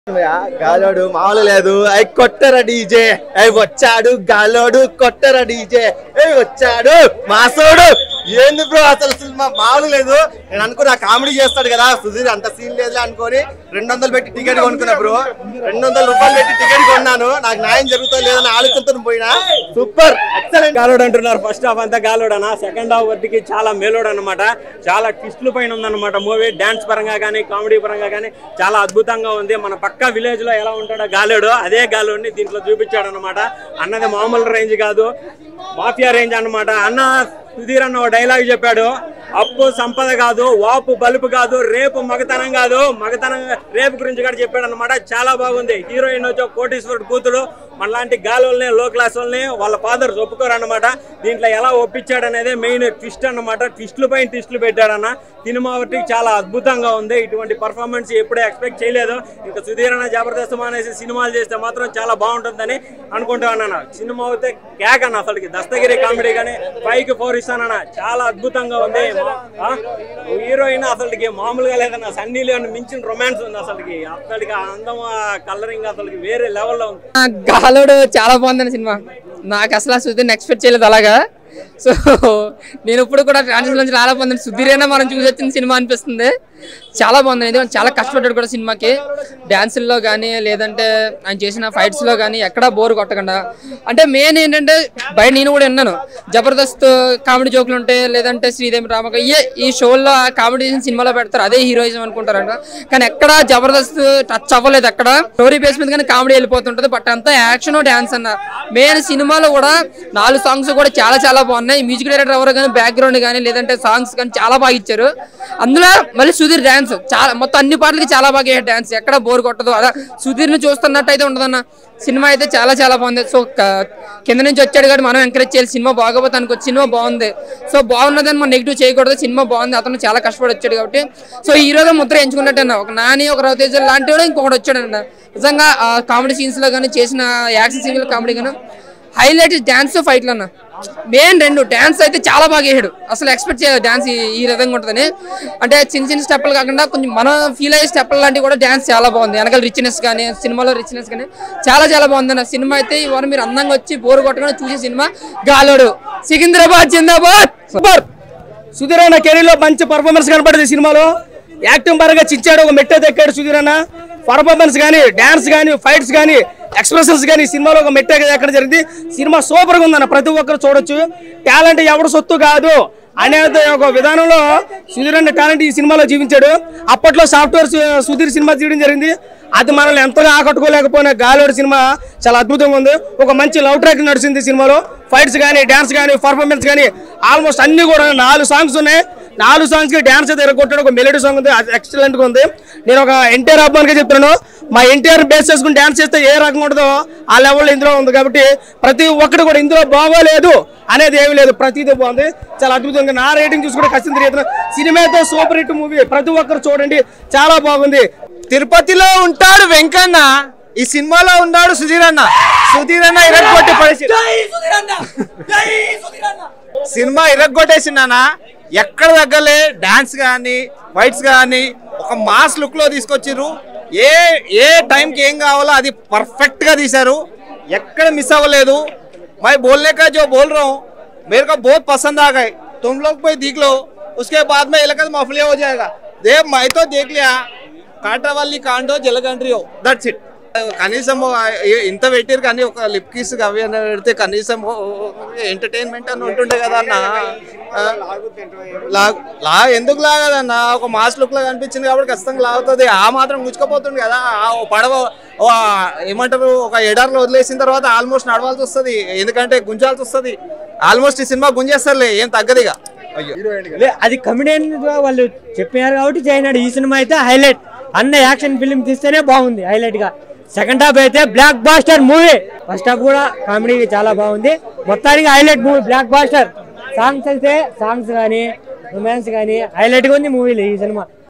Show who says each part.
Speaker 1: గాలోడు మామూలు లేదు. అయి కొట్టరా డీజే, అయి వచ్చాడు గాలోడు కొట్టరా డీజే, అయి వచ్చాడు మాసోడు. ఏంది బ్రో అసలు సినిమా మామూలు లేదు. నేను అనుకున్నా కామెడీ చేస్తాడు కదా సుధీర్, అంత సీన్ లేదు అనుకోని 200 పెట్టి టికెట్ కొనుక్కున్నా బ్రో. 200 రూపాయలు పెట్టి టికెట్ కొన్నాను. నాకు న్యాయం జరుగుతుంది లేదని ఆలోచనతో పోయినా. Super excellent.
Speaker 2: గాలోడు అంటున్నారు. ఫస్ట్ హాఫ్ అంతా గాలోడు అన్న, సెకండ్ హాఫ్ వరకు చాలా మేలోడు అనమాట. చాలా ట్విస్టుల పైన ఉందన్నమాట మూవీ. డాన్స్ పరంగా కానీ కామెడీ పరంగా కానీ చాలా అద్భుతంగా ఉంది. మన పక్క విలేజ్ లో ఎలా ఉంటాడో గాలోడు, అదే గాలోడిని దీంట్లో చూపించాడు అనమాట. అన్నది మామూలు రేంజ్ కాదు, మాఫియా రేంజ్ అన్నమాట. అన్న సుధీర్ అన్న డైలాగ్ చెప్పాడు, అప్పు సంపద కాదు, వాపు బలుపు కాదు, రేపు మగతనం కాదు, మగతనం రేపు గురించి కూడా చెప్పాడు అనమాట. చాలా బాగుంది. హీరోయిన్ వచ్చి కోటీశ్వరుడు కూతురు, మనలాంటి గాలోల్ని లో క్లాస్ వాళ్ళని వాళ్ళ ఫాదర్స్ ఒప్పుకోరు అనమాట. దీంట్లో ఎలా ఒప్పించాడు అనేది మెయిన్ ట్విస్ట్ అనమాట. ట్విస్టులు పైన ట్విస్టులు పెట్టాడన్న. సినిమా ఒకటి చాలా అద్భుతంగా ఉంది. ఇటువంటి పర్ఫార్మెన్స్ ఎప్పుడే ఎక్స్పెక్ట్ చేయలేదు. ఇంకా సుధీర్ అన్న జబర్దస్త్ అనేసి సినిమాలు చేస్తే మాత్రం చాలా బాగుంటుందని అనుకుంటాను. సినిమా అయితే కేక్ అన్న, అసలుకి దస్తగిరి కామెడీ కానీ 5కి 4 ఇస్తానన్న. చాలా అద్భుతంగా ఉంది. హీరోయిన్ అసలుకి మామూలుగా లేదన్న, సన్నీ లియోన్ మించిన రొమాన్స్ ఉంది. అసలుకి అందం, కలరింగ్ అసలుకి వేరే లెవెల్లో ఉంది.
Speaker 3: గాలోడు చాలా బాగుందండి సినిమా. నాకు అసలు సుధీర్ని ఎక్స్పెక్ట్ చేయలేదు అలాగా. సో నేను ఇప్పుడు కూడా ట్రాన్సిషన్ నుంచి చాలా బాగుంది. సుధీరేనా మనం చూసి వచ్చిన సినిమా అనిపిస్తుంది. చాలా బాగుంది. ఇది చాలా కష్టపడ్డాడు కూడా సినిమాకి. డ్యాన్సుల్లో కానీ లేదంటే ఆయన చేసిన ఫైట్స్లో కానీ ఎక్కడా బోర్ కొట్టకుండా. అంటే మెయిన్ ఏంటంటే బయట నేను కూడా విన్నాను, జబర్దస్త్ కామెడీ జోకులు ఉంటాయి, లేదంటే శ్రీదేవి రామక ఈ షోల్లో కామెడీ చేసిన సినిమాలో పెడతారు, అదే హీరోయిజం అనుకుంటారంట. కానీ ఎక్కడ జబర్దస్త్ టచ్ అవ్వలేదు. అక్కడ స్టోరీ బేస్ మీద కానీ కామెడీ వెళ్ళిపోతుంటుంది. బట్ అంతా యాక్షన్ డ్యాన్స్ అన్న. మెయిన్ సినిమాలో కూడా 4 సాంగ్స్ కూడా చాలా చాలా బాగున్నాయి. మ్యూజిక్ డైరెక్టర్ ఎవరు కానీ బ్యాక్గ్రౌండ్ కానీ లేదంటే సాంగ్స్ కానీ చాలా బాగా ఇచ్చారు. అందులో మళ్ళీ సుధీర్ డాన్స్ చాలా, మొత్తం అన్ని పాటలకి చాలా బాగా డాన్స్, ఎక్కడ బోర్ కొట్టదు. అలా సుధీర్ని చూస్తున్నట్టు అయితే ఉండదన్న. సినిమా అయితే చాలా చాలా బాగుంది. సో కింద నుంచి వచ్చాడు కాబట్టి మనం ఎంకరేజ్ చేయాలి. సినిమా బాగోపోతే అనుకోవచ్చు. సినిమా బాగుంది. సో బాగున్నదని మనం నెగిటివ్ చేయకూడదు. సినిమా బాగుంది. అతను చాలా కష్టపడి వచ్చాడు కాబట్టి. సో హీరోగా ముద్ర ఎంచుకున్నట్టన్నా, ఒక నాని, ఒక రవితేజ లాంటి వాడు ఇంకొకటి వచ్చాడన్న. నిజంగా కామెడీ సీన్స్ లో కానీ చేసిన యాక్షన్ సీన్స్ కామెడీ కానీ హైలైట్ డాన్స్ ఫైట్లు అన్న. మెయిన్ 2 డాన్స్ అయితే చాలా బాగా వేసాడు. అసలు ఎక్స్పెక్ట్ చేయలేదు డాన్స్ ఈ విధంగా ఉంటుందని. అంటే చిన్న చిన్న స్టెప్పులు కాకుండా కొంచెం మనం ఫీల్ అయ్యే స్టెప్పులు లాంటివి కూడా డాన్స్ చాలా బాగుంది. వెనకాల రిచ్నెస్ కానీ సినిమాలో రిచ్నెస్ కానీ చాలా చాలా బాగుంది అన్న. సినిమా అయితే ఇవాళ మీరు అందంగా వచ్చి బోరు కొట్టకుండా చూసే సినిమా గాలోడు. సికింద్రాబాద్ జిందాబాద్. సూపర్.
Speaker 2: సుధీర్ అన్న కెరీర్ లో మంచి పర్ఫార్మెన్స్ కనపడింది సినిమాలో. యాక్టింగ్ పరంగా చిచ్చాడు, ఒక మెట్ట ఎక్కాడు సుధీర్ అన్న. పర్ఫార్మెన్స్ కానీ, డాన్స్ కానీ, ఫైట్స్ కానీ, ఎక్స్ప్రెషన్స్ కానీ సినిమాలో ఒక మెట్ట ఎక్కడ జరిగింది. సినిమా సూపర్గా ఉందన్న. ప్రతి ఒక్కరు చూడొచ్చు. టాలెంట్ ఎవడు సొత్తు కాదు అనేది ఒక విధానంలో సుధీర్ అన్న టాలెంట్ ఈ సినిమాలో జీవించాడు. అప్పట్లో సాఫ్ట్వేర్ సుధీర్ సినిమా తీయడం జరిగింది. అది మనల్ని ఎంతగా ఆకట్టుకోలేకపోయినా గాలోడు సినిమా చాలా అద్భుతంగా ఉంది. ఒక మంచి లవ్ ట్రాక్ నడిచింది సినిమాలో. ఫైట్స్ కానీ, డాన్స్ కానీ, పర్ఫార్మెన్స్ కానీ ఆల్మోస్ట్ అన్ని కూడా 4 సాంగ్స్ ఉన్నాయి. 4 సాంగ్స్ కి డాన్స్ అయితే ఎరగొట్టాడు. ఒక మెలోడీ సాంగ్ ఉంది, ఎక్సలెంట్ గా ఉంది. నేను ఒక ఎన్టీఆర్ అబ్బాయిగా చెప్తున్నాను, మా ఎన్టీఆర్ బేస్ చేసుకుని డాన్స్ చేస్తే ఏ రకంగా ఉంటుందో ఆ లెవెల్లో ఇందులో ఉంది. కాబట్టి ప్రతి ఒక్కటి కూడా ఇందులో బాగోలేదు అనేది ఏమీ లేదు, ప్రతిదీ బాగుంది. చాలా అద్భుతంగా నా రేటింగ్ చూసుకుంటే ఖచ్చితంగా సినిమా అయితే సూపర్ హిట్ మూవీ. ప్రతి ఒక్కరు చూడండి, చాలా బాగుంది.
Speaker 1: తిరుపతిలో ఉంటాడు వెంకన్న, ఈ సినిమాలో ఉన్నాడు సుధీర్ అన్న. సుధీర్ అన్న ఇరగొట్టి పడేసి సినిమా ఇరగొట్టేసిందన్న. ఎక్కడ తగ్గలే. డాన్స్ కానీ, ఫైట్స్ కానీ ఒక మాస్ లుక్ లో తీసుకొచ్చిర్రు. ఏ టైంకి ఏం కావాలో అది పర్ఫెక్ట్ గా తీశారు. ఎక్కడ మిస్ అవ్వలేదు. मैं बोलने का जो बोल रहा हूँ मेरे को बहुत पसंद आ गए. तुम लोग कोई देख लो, उसके बाद में इलाका मफलिया हो जाएगा. देव मैं तो देख लिया. కాటవల్లి కాండో జలగండ్రియో, దట్స్ ఇట్. కనీసం ఇంత పెట్టారు కానీ ఒక లిప్ కిస్ అవి అని పెడితే కనీసం ఎంటర్టైన్మెంట్ అని ఉంటుండే కదా అన్న. ఎందుకు లాగదన్న? ఒక మాస్ లుక్ లో కనిపించింది కాబట్టి ఖచ్చితంగా లాగుతుంది. ఆ మాత్రం గుచ్చుకపోతుంది కదా. పడవ ఏమంటారు, ఒక ఎడార్లో వదిలేసిన తర్వాత ఆల్మోస్ట్ నడవాల్సి వస్తుంది, ఎందుకంటే గుంజాల్సి వస్తుంది. ఆల్మోస్ట్ ఈ సినిమా గుంజేస్తారులే, ఏం తగ్గదిగా.
Speaker 2: అది కమెడియన్ వాళ్ళు చెప్పారు కాబట్టి చేయనాడు. ఈ సినిమా అయితే హైలైట్. అన్న యాక్షన్ ఫిల్మ్ తీస్తేనే బాగుంది హైలైట్ గా. సెకండ్ హాఫ్ అయితే blockbuster movie. First half కూడా కామెడీ చాలా బాగుంది. మొత్తానికి highlight movie, blockbuster. Songs అయితే సాంగ్స్ కానీ, రొమాన్స్ కానీ హైలైట్ గా ఉంది మూవీలో ఈ సినిమా.